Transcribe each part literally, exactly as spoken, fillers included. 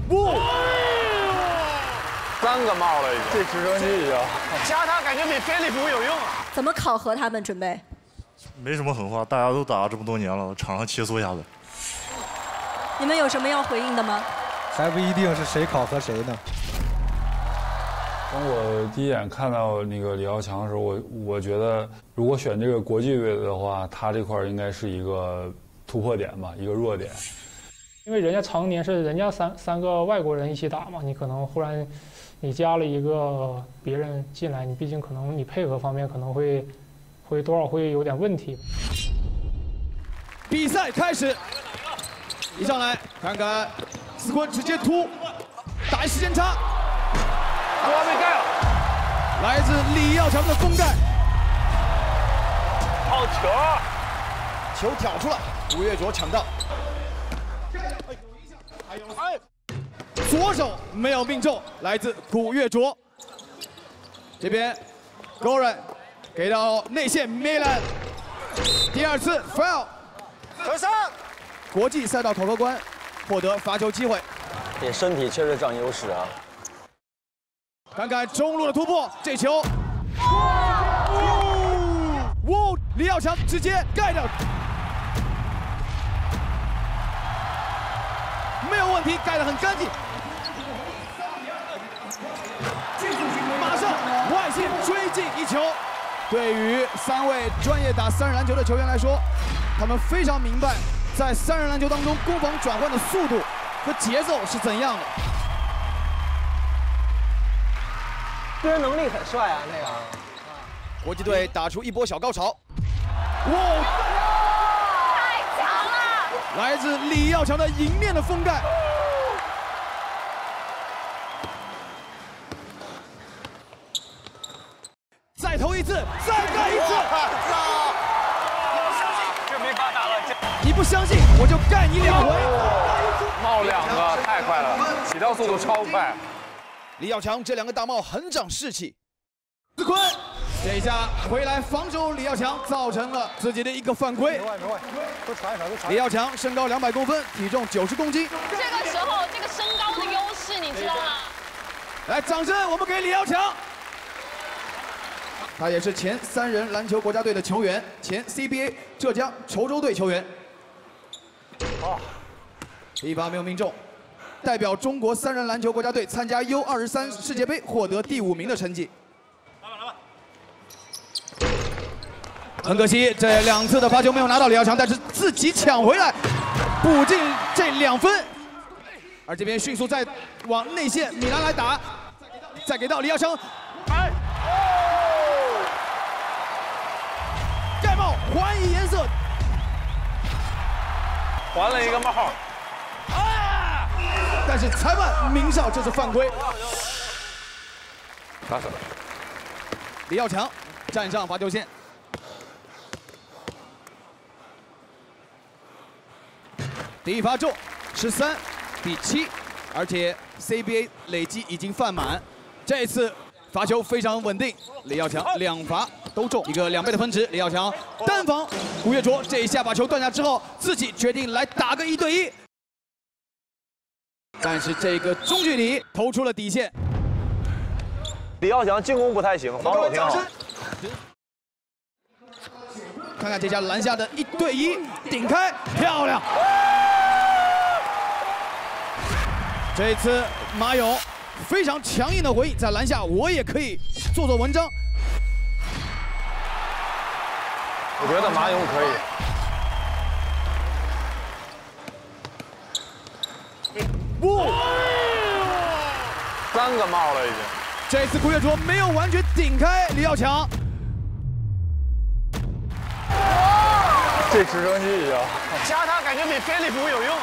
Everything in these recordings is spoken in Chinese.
哇！ 三个帽了已经， 这直升机啊！ 加他感觉比飞利浦有用啊！ 怎么考核他们？准备？ 没什么狠话，大家都打了这么多年了，场上切磋一下呗。 你们有什么要回应的吗？ 还不一定是谁考核谁呢。 当我第一眼看到那个李耀强的时候，我我觉得如果选这个国际队的话，他这块应该是一个突破点吧，一个弱点。 因为人家常年是人家三三个外国人一起打嘛，你可能忽然你加了一个别人进来，你毕竟可能你配合方面可能会会多少会有点问题。 比赛开始，一上来看看斯坤直接突，打一时间差， 锅被盖了， 来自李耀强的封盖， 好球， 球挑出来，吴越卓抢到。左手没有命中，来自古越卓。这边 Goran 给到内线 Milan， 第二次 foul， 得分。 国际赛道考核官获得罚球机会。 这身体确实占优势啊！ 看看中路的突破，这球，哇！李耀强直接盖掉。没有问题，盖得很干净。马上外线追进一球。对于三位专业打三人篮球的球员来说，他们非常明白在三人篮球当中攻防转换的速度和节奏是怎样的。 个人能力很帅啊，那个。 国际队打出一波小高潮。哇！ 太强了！ 来自李耀强的迎面的封盖。再投一次，再盖一次。 这没法打了， 你不相信，我就盖你两回。 帽两个太快了，起跳速度超快。 李耀强这两个大帽很长士气。斯坤这一下回来防守李耀强，造成了自己的一个犯规。 没坏没坏，多传一传，多传。 李耀强身高两百公分，体重九十公斤。 这个时候，这个身高的优势，你知道吗？ 来，掌声，我们给李耀强。他也是前三人篮球国家队的球员，前 C B A 浙江稠州队球员。啊，第一发没有命中，代表中国三人篮球国家队参加 U 二十三世界杯获得第五名的成绩。来吧来吧。很可惜，这两次的罚球没有拿到李耀强，但是自己抢回来，补进这两分。而这边迅速再往内线米兰来打，再给到李耀强。哎。盖帽还以颜色， 还了一个帽。 啊！但是裁判鸣哨，这是犯规。 打手。 李耀强站上罚球线。第一罚中，十三比七，而且 C B A 累计已经犯满，这次罚球非常稳定，李耀强两罚都中，一个两倍的分值。李耀强单防古越卓，这一下把球断下之后，自己决定来打个一对一，但是这个中距离投出了底线。 李耀强进攻不太行，防守挺好。 看看这下篮下的一对一顶开，漂亮！这一次马勇非常强硬的回应，在篮下我也可以做做文章。 我觉得马勇可以。 哇！ 三个帽了已经。 这次古越卓没有完全顶开李耀强。 这直升机啊！ 加他感觉比飞利浦有用啊！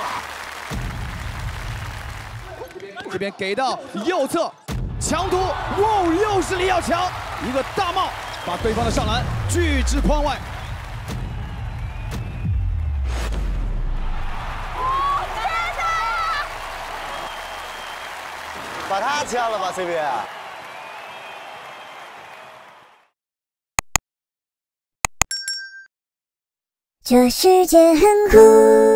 这边给到右侧，强突，哇！又是李耀强，一个大帽把对方的上篮拒之框外。 把他掐了吧 ，C B A。 这世界很酷。